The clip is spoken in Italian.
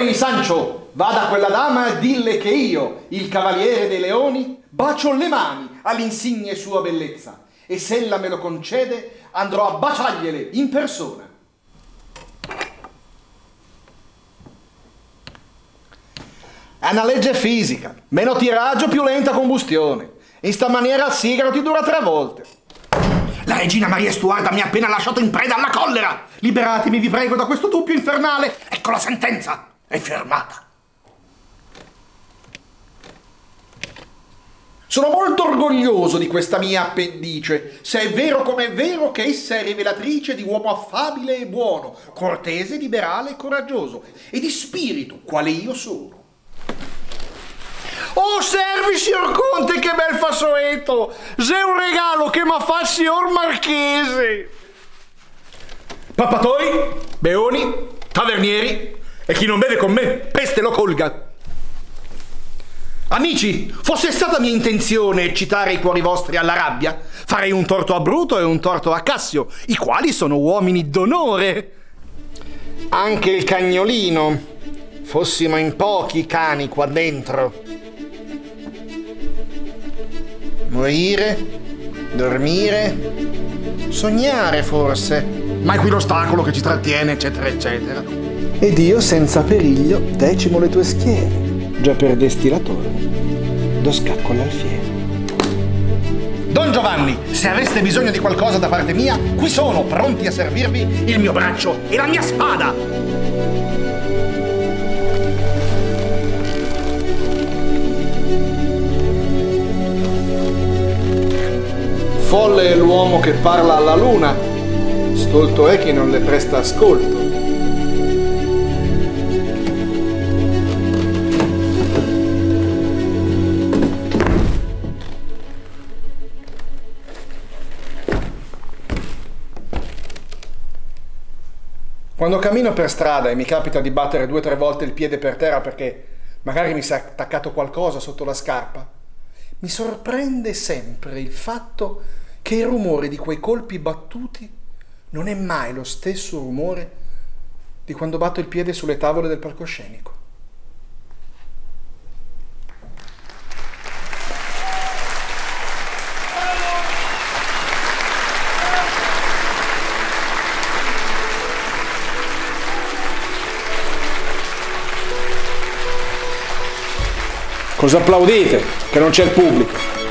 Ehi, Sancho, vada a quella dama e dille che io, il cavaliere dei leoni, bacio le mani all'insigne sua bellezza e se ella me lo concede andrò a baciargliele in persona. È una legge fisica, meno tiraggio più lenta combustione. In sta maniera il sigaro ti dura 3 volte. La regina Maria Stuarda mi ha appena lasciato in preda alla collera. Liberatemi, vi prego, da questo dubbio infernale. Ecco la sentenza, è firmata. Sono molto orgoglioso di questa mia appendice, se è vero come è vero che essa è rivelatrice di uomo affabile e buono, cortese, liberale e coraggioso, e di spirito, quale io sono. Oh, servi, signor Conte, che bel fazzoletto! C'è un regalo che m'ha fa il signor Marchese! Pappatoi, beoni, tavernieri, e chi non beve con me, peste lo colga! Amici, fosse stata mia intenzione eccitare i cuori vostri alla rabbia, farei un torto a Bruto e un torto a Cassio, i quali sono uomini d'onore. Anche il cagnolino, fossimo in pochi cani qua dentro. Morire, dormire, sognare forse, ma è qui l'ostacolo che ci trattiene, eccetera, eccetera. Ed io senza periglio decimo le tue schiere. Già perdesti la torre, do scacco all'alfiere. Don Giovanni, se aveste bisogno di qualcosa da parte mia, qui sono, pronti a servirvi il mio braccio e la mia spada. Folle è l'uomo che parla alla luna, stolto è chi non le presta ascolto. Quando cammino per strada e mi capita di battere 2 o 3 volte il piede per terra perché magari mi si è attaccato qualcosa sotto la scarpa, mi sorprende sempre il fatto che il rumore di quei colpi battuti non è mai lo stesso rumore di quando batto il piede sulle tavole del palcoscenico. Cosa applaudite? Che non c'è il pubblico.